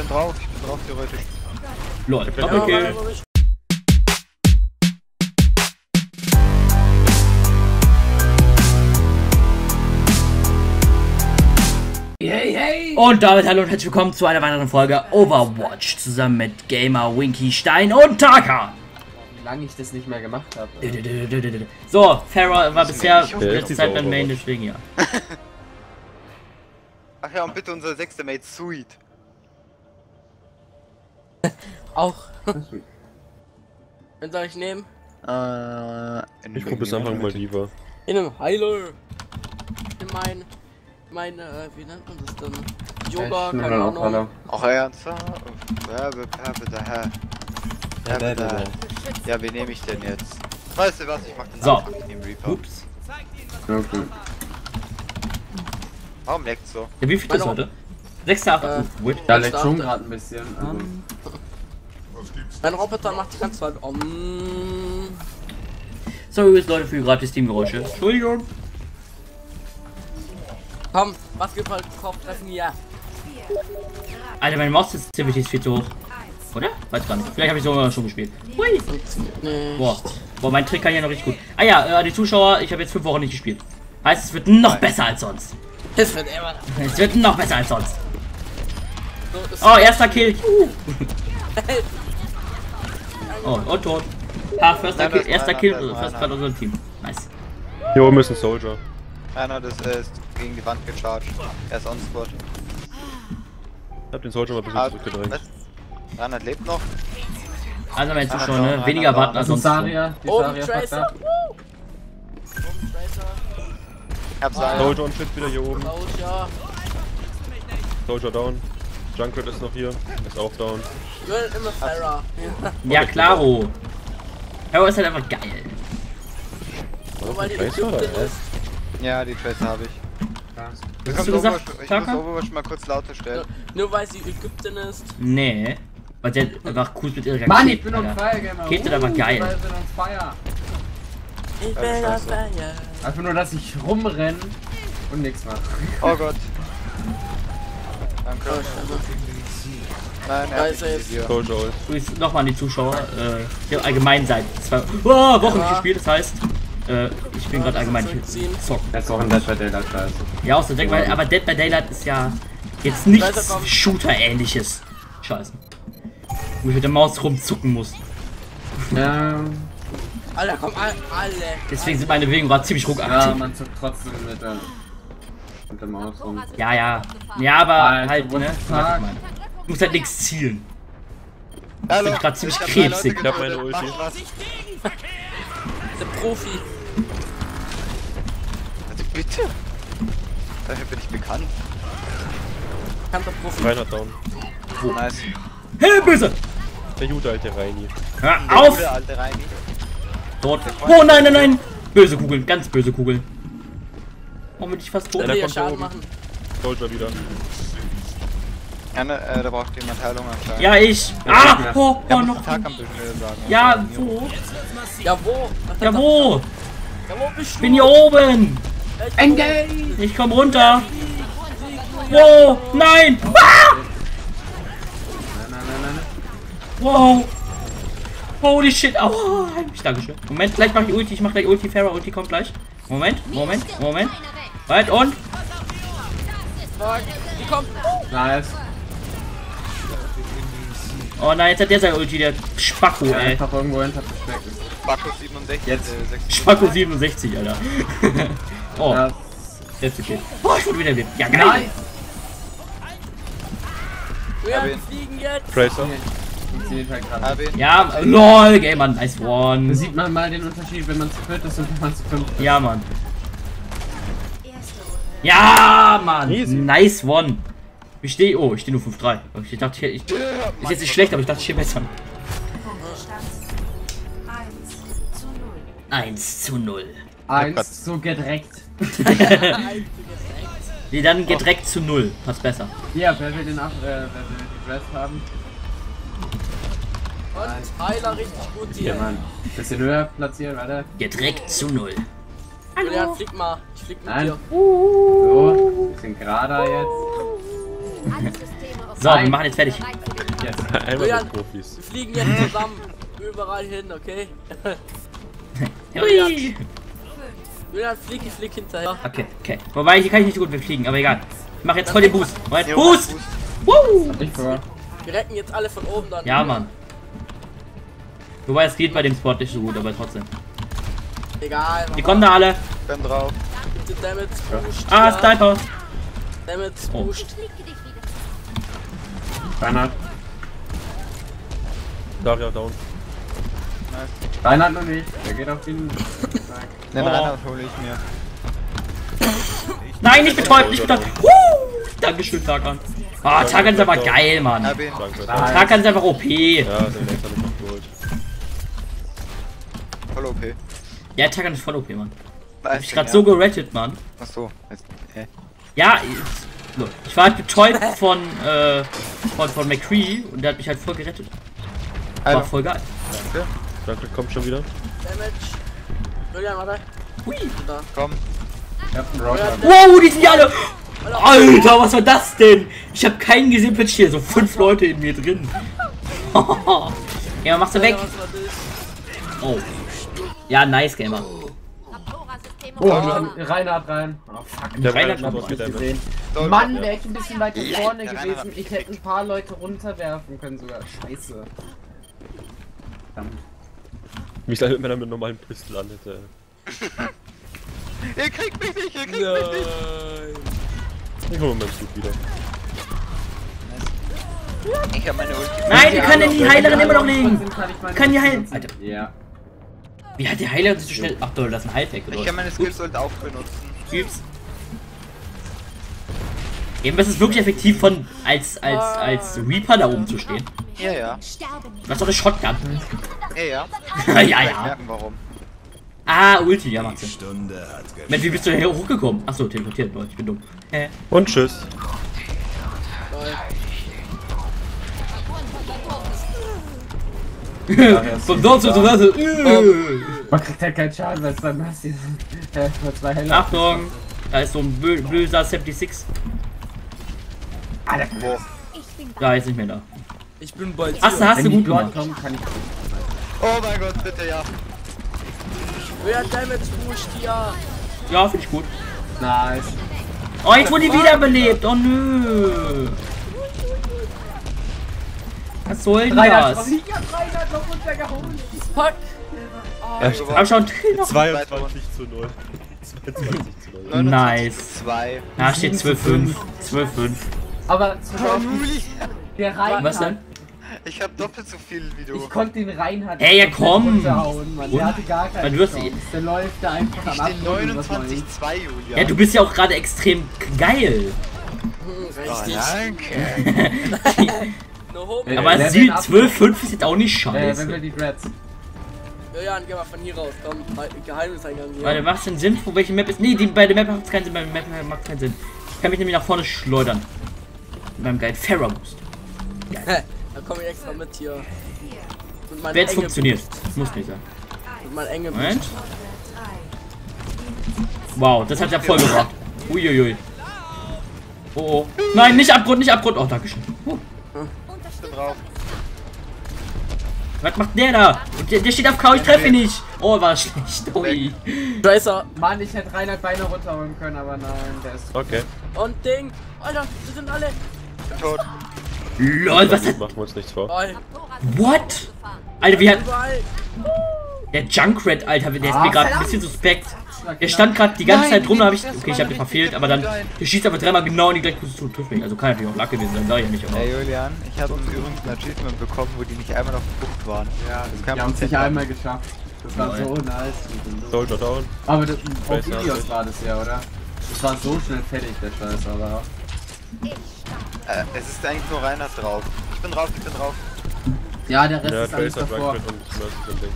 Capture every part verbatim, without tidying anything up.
bin drauf, ich bin drauf theoretisch. Lol, Doppelkill. Hey, hey! Und damit hallo und herzlich willkommen zu einer weiteren Folge Overwatch zusammen mit Gamer, Winky, Stein und Taka. Wie lange ich das nicht mehr gemacht habe. So, Farah war bisher nicht letzte Zeit beim Main, deswegen ja. Ach ja, und bitte unser sechster Mate Sweet. Auch. Wen soll ich nehmen? Äh, Ich guck bis Anfang mal lieber. In einem Heiler. In mein. Meine, äh, wie nennt man das denn? Yoga, keine Ahnung. Auch ernsthaft? Ja, wen nehme ich denn jetzt? Weißt du was, ich mach den So. Anfang, ich nehme Reaper. Ups. Okay. Warum leckt's so? Ja, wie viel ist heute? sechster achter Äh, Wait. Ja, leckt schon gerade ein bisschen. Also. Mein Roboter macht die ganze Zeit. Um, Sorry übrigens Leute für gerade die Steam-Geräusche. Entschuldigung. komm, was gibt halt Kopftreffen hier? Alter, meine Maus-Sensitivity ist viel zu hoch. Oder? Weiß gar nicht. Vielleicht habe ich sogar schon gespielt. Hui. Nee. Boah. Boah, mein Trick kann ja noch richtig gut. Ah ja, äh, die Zuschauer, ich habe jetzt fünf Wochen nicht gespielt. Heißt, es wird noch besser als sonst. Das wird immer. Es wird noch besser als sonst. So, das Oh, erster Kill. Juhu. Oh, und tot. Ah, erster Kill, erster Kill, fast bei unserem Team. Nice. Hier oben ist ein Soldier. Einer, das äh, ist gegen die Wand gecharged. Er ist on Squad. Ich hab den Soldier mal ein bisschen Ah, zurückgedrängt. Einer lebt noch. Also mein Zuschauer, ne? Weniger warten als sonst. Saria, die Oben Saria packt Tracer. ab. Oben Tracer. Ich hab's einen. Soldier und Shit wieder hier oben. Raus, ja. Soldier down. Junkrat ist noch hier. Ist auch down. Ich will immer Farah. Ja, klaro. Aber ist halt einfach geil. Nur weil die Tracer oder Ägyptin was? ist. Ja, die Tracer habe ich. Was hast du gesagt, Ich Taka? muss Overwatch mal kurz lauter stellen. Nur weil sie Ägyptin ist. Nee. Weil der einfach cool mit ihrer Rakete. Mann, ich bin on Alter. fire, Gamer. Rakete, der war Uh, geil. wir sind on fire. Ich Ja, bin auf scheiße. Feier. Einfach nur, dass ich rumrenne und nichts mache. Oh Gott. Danke. Oh, Scheiße. Nein, Da er ist hat er nicht jetzt. Visier. Soldier ult. Übrigens nochmal an die Zuschauer. Äh, ich habe allgemein seit zwei oh, Wochen nicht Ja. gespielt, das heißt, äh, ich bin gerade allgemein Zurückziehen. zocken. Das ist auch ein Dead by Daylight scheiße. Ja, aus der Deck, weil, aber Dead by Daylight ist ja jetzt nichts Shooter-ähnliches. Scheiße. Wo ich mit der Maus rumzucken muss. Ja, Alter, komm, alle. alle. Deswegen sind meine Bewegungen gerade ziemlich ja, ruckaktiv. man zuckt trotzdem mit der, mit der Maus rum. Ja, ja. Ja, aber Alter, halt, what ne? the Was ich fuck? meine. Du musst halt nichts zielen. Hallo. bin grad ziemlich Ich hab drei Leute krebsig. Ich hab meine getötet. Ulti. Macht was. Der Profi. Also bitte? Dafür bin ich bekannt. Kann der Profi. Reiner down. Nice. Hey, böse! Der Jude, alte Reini. Hör Der auf! gute alte Reini. Dort. Oh nein, nein, nein! Böse Kugeln, ganz böse Kugeln. Warum bin ich fast tot? Will der ja kommt da Schaden oben. machen. Soldier wieder. Ja, ne, äh, da braucht jemand Heilung anscheinend. Ja, ich. Ah! Oh, Er oh, muss noch. den Tag am Büschel sagen. Ja, wo? Ja, wo? Ja, wo? Ja, wo bist Ich du? bin hier oben! Engage! Ich komm runter! Wow! Nein! Ah! Nein, nein, nein, nein. Wow! Holy shit! Au! Ich Dankeschön. Moment, gleich mach ich Ulti. Ich mach gleich Ulti. Farah Ulti kommt gleich. Moment, Moment, Moment. Weit und. Fuck, die kommt. Nice. Oh nein, jetzt hat der sein Ulti, der Spacko, Ja, ey. einfach irgendwo hinter versteckt. Bacchus siebenundsechzig. Jetzt. Äh, sechsundsiebzig. Spacko siebenundsechzig, Alter. Oh, Ja. jetzt okay. Oh, ich wurde wieder lebt. Ja, geil. Nice! Wir Hab ihn. fliegen jetzt. Tracer. Funktioniert halt gerade. Hab ihn. Ja, lol, Gamer, nice Da one. sieht man mal den Unterschied, wenn man zu viert ist und wenn man zu fünf ist. Ja, Mann. Ja, Mann. Easy. Nice one. Ich stehe, oh, ich stehe nur fünf drei. Ich dachte, ich, ich, ist jetzt nicht schlecht, aber ich dachte, ich stehe besser. eins zu null. Eins, so gedreckt. Nee, dann geht direkt zu null. Passt besser. Ja, wer will den ab, äh, wer will die Dress haben? Und Heiler richtig gut Ja, hier. Mann. Bisschen höher platzieren, warte. Geht direkt zu null. Julian, flieg mal. Ich flieg mit Nein. dir. So, bisschen gerader jetzt. So, wir machen jetzt fertig. Einmal Julian, mit Profis. wir fliegen jetzt zusammen überall hin, okay? Hui. Julian, flieg, ich flieg hinterher. Okay, okay. Wobei, hier kann ich nicht so gut wegfliegen, aber egal. Ich mach jetzt voll den Boost. Moment, Jo, Boost! Woo! Ich vor. Wir retten jetzt alle von oben dann. Ja, Mann. Wobei, es geht bei dem Spot nicht so gut, aber trotzdem. Egal. Die kommen da alle. Bin drauf. Bitte Damage Boost. Ah, ja. Sniper. Damage Oh. Boost. Reinhard. Daria down. Reinhard noch nicht. Der geht auf ihn. Den Oh. Reinhard hole ich mir. Nein, nicht betäubt, nicht betäubt. Woo! Dankeschön, Tarkan. Ah, Tarkan ist aber geil, Mann. Hab ihn. Danke. Nein. Tarkan ist einfach O P. Ja, den Lex hab ich noch geholt. Voll O P. Ja, Tarkan ist voll O P, Mann. Hab Weiß ich den, grad ja. so gerettet, Mann. Achso. Jetzt, äh. Ja, ich, so. ich war halt betäubt von, äh, von, von McCree und der hat mich halt voll gerettet. War Alter. voll geil. Danke. Danke, kommt schon wieder. Damage. Julian, warte. Hui. Da. Komm. Ich hab einen Roger. Wow, die sind ja alle. Alter, was war das denn? Ich habe keinen gesehen, plötzlich hier so fünf Leute in mir drin. Ja, machst du weg. Alter, was war das? Oh. Ja, nice, Gamer. Oh, Reinhard rein. Oh, fuck. Der Reinhard Reinhard hat hat Nicht was gesehen. Soll- Mann, wäre ich ein bisschen weiter vorne der gewesen. Reinhard. Ich hätte ein paar Leute runterwerfen können sogar. Scheiße. Verdammt. Mich leider mit meiner normalen Pistole an hätte. Ihr kriegt mich nicht, ihr kriegt mich nicht. Nein. Ich hole meinen Zug wieder. Ich hab meine Ulti. Nein, wir können die Heilerin immer noch legen. Kann ich meine Kann die Ulti heilen. nutzen? Alter. Ja. Wie hat die Heilerin sich so schnell. Ach doch, das ist ein Heiltag, Ich oder? kann meine Skills Ult auch benutzen. Typs. Eben, es ist wirklich effektiv von als als als Reaper da oben zu stehen. Ja, ja. Du hast doch eine Shotgun. Ja, ja. ja, Ich ja. merken warum. Ah, Ulti, ja, macht Sinn. Mensch, wie bist du denn hier hochgekommen? Achso, teleportiert, Leute, ich bin dumm. Hä? Und tschüss. Von dort zu dort. Man kriegt halt keinen Schaden, weil es dann was ist. Ja, nur zwei Helle. Achtung, da ist so ein bö böser sechsundsiebzig. Alter, Wo? Da ist nicht mehr da. Ich bin bei dir. Ach, da hast wenn du die gut dort gemacht. kommen, kann ich. Oh mein Gott, bitte, ja. Wer Damage Boost, ja. Ja, finde ich gut. Nice. Oh, jetzt wurde die wiederbelebt. Oh nö. Was soll denn Reinhard, das? ich hab Reinhard noch runtergehauen. Fuck. Hab schon noch. zweiundzwanzig zu null. zweiundzwanzig zu null. Nice. zwei. Da steht zwölf fünf. zwölf fünf. Aber der Reinhard. Was denn? Ich hab doppelt so viel wie du. Ich konnte den Reinhard. Hey, ja, komplett komm. runterhauen, Mann. Und? Der hatte gar keinen Weil du hast Chance. Der läuft da einfach am Ich Abgrund. stehe was man neunundzwanzig nicht- zwei, Julia. Ja, du bist ja auch gerade extrem geil. Hm, Oh, richtig. danke. No hope. Äh, Aber wer sie den ab- zwölf fünf ist jetzt auch nicht Äh, wenn wir scheiße. die Dreads. Julian, geh mal von hier raus. Komm, Geheimniseingang hier. Warte, macht denn Sinn? Wo welche Map ist? Nee, die, bei der Map macht es keinen Sinn. Bei der Map macht es keinen Sinn. Ich kann mich nämlich nach vorne schleudern. Mit meinem geilen Pharaoh Boost. Da komm ich extra mit hier. Mit meinem Wer jetzt Enge funktioniert. Boost. Das muss nicht sein. Mit meinem enge Moment. Boost. Wow, das hat ja voll gebracht. Uiuiui. Oh, oh. Nein, nicht Abgrund, nicht Abgrund. Oh, dankeschön. Uh. Ich bin drauf. Was macht der da? Und der, der steht auf K, ich treffe ihn nicht. Oh, war schlecht. Ui. Tracer. Mann, ich hätte Reinhard Beine runterholen können, aber nein, der ist. Okay. Und Ding. Alter, wir sind alle. Ich bin tot. Lol, was hat... Machen wir uns nichts vor. Ball. What? Alter, wie hat... Überall. Der Junkrat, Alter, der ist Ah, mir gerade ein verdammt. bisschen suspekt. Der stand gerade die ganze Nein, Zeit rum, da hab ich... das Okay, ich war hab den richtig verfehlt, aber dann... geil. Der schießt aber dreimal genau in die gleiche Position, trifft mich. Also kann natürlich auch Lack gewesen sein, sag ich ja nicht, aber... Hey Julian, ich habe übrigens ein Achievement bekommen, wo die nicht einmal auf der Flucht waren. Ja, das kann Die haben es nicht einmal geschafft. Das war so nice. Soldier down. Aber das, auf Tracer Ilios nicht. war das ja, oder? Das war so schnell fertig, der Scheiß, aber. Äh, es ist eigentlich nur Reinhard drauf. Ich bin drauf, ich bin drauf. Ja, der Rest Ja, ist alles Tracer, davor. Drunkard und Mercy und links.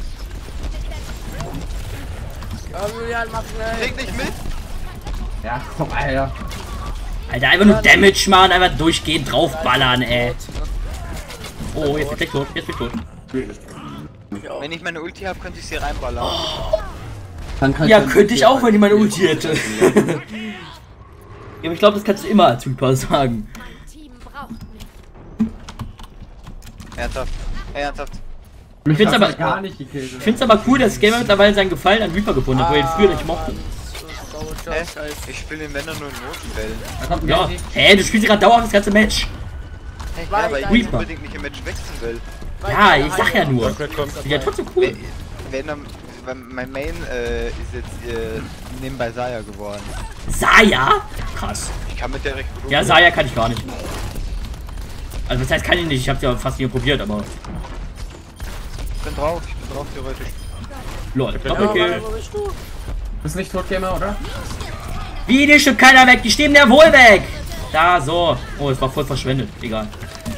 Komm, Julian, mach schnell. Krieg nicht mit? Ja, komm, Alter. Alter, einfach nur Damage machen, einfach durchgehend draufballern, ey. Oh, jetzt bin ich tot, jetzt bin ich tot. Wenn ich meine Ulti habe, könnte ich sie reinballern. Dann kann Ja, könnte ich auch, wenn ich meine Ulti hätte. Ja, aber ich glaube, das kannst du immer als Reaper sagen. Mein Team braucht mich. Ernsthaft. Ernsthaft. Mich find's hat's aber- gar nicht gekillt. Ich find's aber cool, dass Gamer mittlerweile seinen Gefallen an Reaper gefunden hat, wo er ihn früher nicht mochte. Hä? Ich spiele den Männer nur in Notfällen. Da kommt ein Ja. Genji. Hä, du spielst gerade dauerhaft das ganze Match. Ja, aber ich Reaper. unbedingt nicht im Match wechseln will. Ja, ich sag ja nur. Junkrat kommt. Ja, trotzdem cool. Wenn, wenn er, mein Main äh, ist jetzt äh, nebenbei Saya geworden. Saya? Krass. Ich kann mit der recht gut Ja, umgehen. Saya kann ich gar nicht. Also das heißt kann ich nicht, ich hab's ja fast nie probiert, aber... Ich bin drauf, ich bin drauf theoretisch. Lol, Ja, Doppelkill. warte, wo bist du? Du bist nicht tot, Gamer, oder? Wie, die stimmt keiner weg, die stehen ja wohl weg. Da, so. Oh, es war voll verschwendet, egal.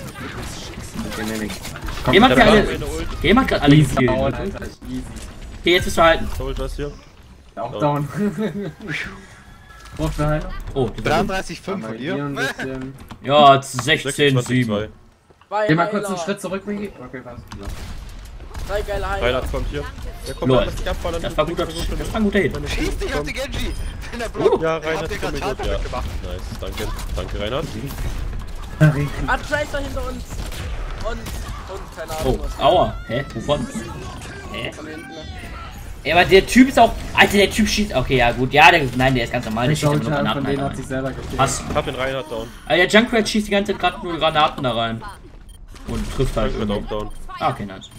Game hat Der ja war alle... meine Ult. Game hat gerade alle Easy, gekillt. Alter, Okay, easy. jetzt bist du halten. Soldier ist hier. Auch Oh. down. Braucht wir Heiler? Oh, die war dreiunddreißig Komma fünf von Hier dir. ein bisschen. ja, sechzehn sechsundzwanzig sieben. zwei. Zwei Geh mal kurz einen Heiler. Schritt zurück, Migi. Okay, passt. Drei geile Heiler. Reinhard kommt hier. Der kommt Lol. lass dich abfallen. Das war guter, das war ein guter Hit. Schieß dich auf die Genji! Wenn der Block, Ja, ich hab Reinhard dir kommt gerade mit. Schaden Ja. mitgemacht. Nice, danke. Danke, Reinhard. Ah, Tracer hinter uns. Und, und keine Oh, Ahnung was. aua. Hä? Wovon? Hä? Von hinten. Ja, aber der Typ ist auch... Alter, der Typ schießt... Okay, ja gut. Ja, der, nein, der ist ganz normal. Der Der schießt einfach nur Soldier Granaten von denen hat rein. sich selber gekillt. Pass. Hab den Reinhard down. Ah, der Junkrat schießt die ganze Zeit gerade nur Granaten da rein. Und trifft halt Junkrat irgendwie. auch down. Ah, okay, nice.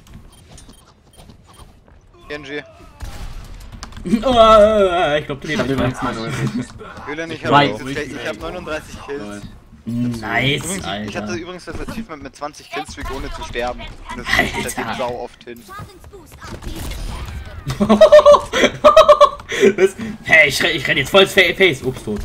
Genji. Oh, ich glaube, du Ich lebst hab nicht übrigens mehr. meine Ulti. Julian, ich Zwei. habe ich hab neununddreißig Kills. Nice, Übrigens, ich hatte Alter. übrigens das Achievement mit zwanzig Killstreak ohne zu sterben. Und das Alter. seitdem sau oft hin. Was? Hey, ich, renn- ich renn jetzt voll ins Fa- Face. Ups, tot.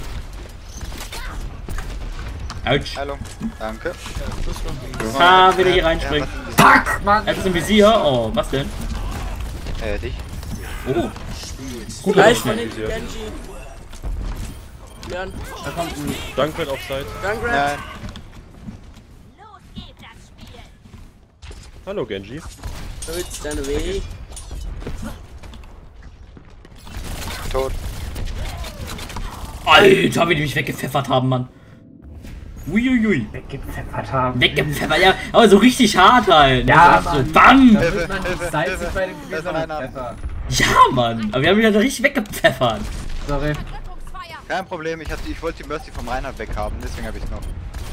Autsch. Hallo. Danke. Ah, wieder hier Ja, reinspringen. was Fuck, Mann! Er ist im Visier. Oh, was denn? denn? Äh, dich. Oh. Gut, Gleich aber von schnell. hinten Genji. Leon. Da kommt ein. Junkrat offside. Junkrat. Nein. Hallo, Genji. Hölz deine Weh. Tot. Alter, wie die mich weggepfeffert haben, Mann. Uiuiui. Weggepfeffert haben. Weggepfeffert, ja. Aber so richtig hart halt. Ja, so, Mann. bam. Da Hilfe, wird man nicht Hilfe, salzig Hilfe. bei dem Da Spiel, ist sondern einer. Pfeffer. Ja, Mann. Aber wir haben ihn ja richtig weggepfeffert. Sorry. Kein Problem, ich, hatte, ich wollte die Mercy vom Reinhard weghaben, deswegen habe ich noch.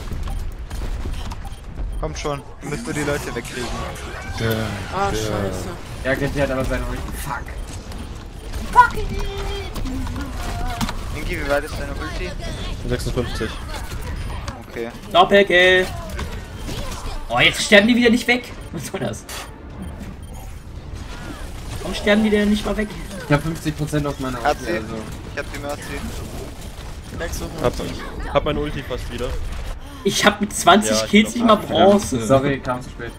Kommt schon, müssen wir die Leute wegkriegen. Ah, scheiße. Ja, Genji hat aber seine Ulti. Fuck. Inki, wie weit ist deine Ulti? sechsundfünfzig. Okay. Doppelkill. Oh, jetzt sterben die wieder nicht weg. Was soll das? Warum sterben die denn nicht mal weg? Ich hab fünfzig Prozent auf meiner Hat Ulti, sie. also. Ich hab die Mercy. Hab, sechsundfünfzig. hab mein Ulti fast wieder. Ich hab mit zwanzig Ja, ich Kills nicht mal glaub, Bronze. Sorry, kam zu spät.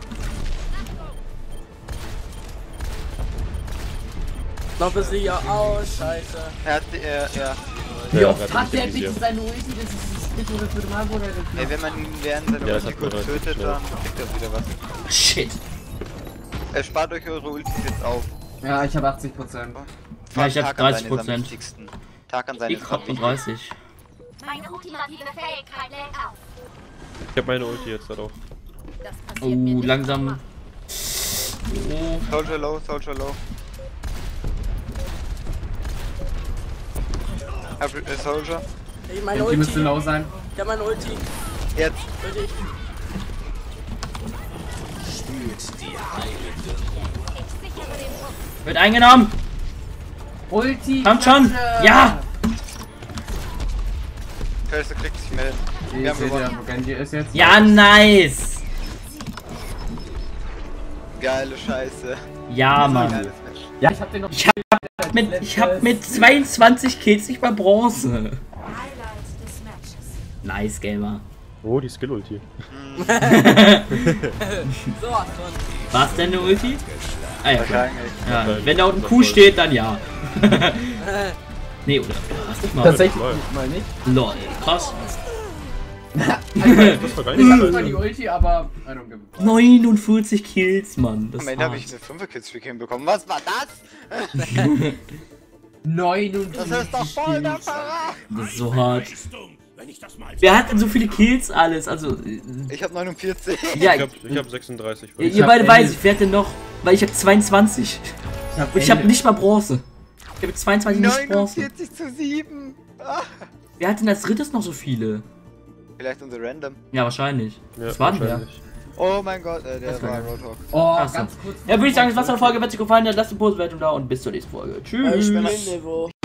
Noch ist sie ja. Oh, scheiße. Er hat die, er, ja. Wie Ja, oft gerade hat der nicht im bitte Visier. seine Ulti? Das ist das dritte oder vierte Mal, wo der das Ey, wenn man ihn während seiner Ja, das Ulti hat man kurz relativ tötet, schnell. dann kriegt er wieder was. Shit. Äh, spart euch eure Ultis jetzt auf. Ja, ich hab achtzig Prozent. Ja, ich hab Tag an dreißig seine ist am Prozent. wichtigsten. Tag an seine Ich ist hab am wichtigsten. dreißig. Meine ultimative Fähigkeit lädt auf. Ich hab meine Ulti jetzt halt auch. Das passiert mir Oh, nicht langsam. nochmal. Oh. Soldier low, Soldier low. Hab, äh, Soldier. Ich meine Genji müsste Ulti. low sein. Ich hab meine Ulti. Jetzt. Ulti. Ich sichere den Druck. Wird eingenommen. Ulti! Kommt schon. Klatsche! Ja. Kaiser kriegt sich mehr hin. Wir Ihr haben seht ja, gewonnen. wo Genji ist jetzt. Ja, nice. Geile Scheiße. Ja, Mann. Geiles Match. Ja, ich hab den noch. Ich hab mit, ich hab mit zweiundzwanzig Kills nicht mal Bronze. Highlight des Matches. Nice, Gamer. Oh, die Skill-Ulti. So, was von. War's denn eine Ulti? Ah ja, klar. Wahrscheinlich. Ja, wenn da unten Q steht, dann ja. Nee, oder? Was nicht mal. Tatsächlich Lol. nicht mal nicht. Lol, krass. Das war gar Ich hab nicht zwar die so. Ulti, aber. I don't give a fuck. neunundvierzig Kills, Mann. Das Am Ende habe ich war's. eine fünfer Killstreak hinbekommen. Was war das? neunundfünfzig. Das ist doch voll der Verrat! Das ist so hart. Wer hat denn so viele Kills alles? Also, äh, Ich hab neunundvierzig. ja, Ich hab, ich hab sechsunddreißig. ihr, Ich ihr hab beide elf. weiß ich, wer hat denn noch? Weil ich hab zweiundzwanzig. Ich hab, Und ich habe nicht mal Bronze. Ich habe zweiundzwanzig nicht Bronze. neunundvierzig zu sieben. Ah. Wer hat denn als drittes noch so viele? Vielleicht unser Random. Ja, wahrscheinlich. Ja, das war denn der? wahrscheinlich. Oh mein Gott, äh, der Das war war Roadhog. Oh, Ach so. ganz kurz. Ja, würde ich sagen, das war's von der Folge. Wenn es euch gefallen hat, lasst eine Posbewertung da und bis zur nächsten Folge. Tschüss. Ich bin Niveau.